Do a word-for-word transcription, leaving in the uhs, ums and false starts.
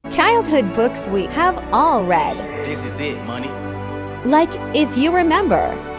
Childhood books we have all read. This is it, money. Like If You Remember,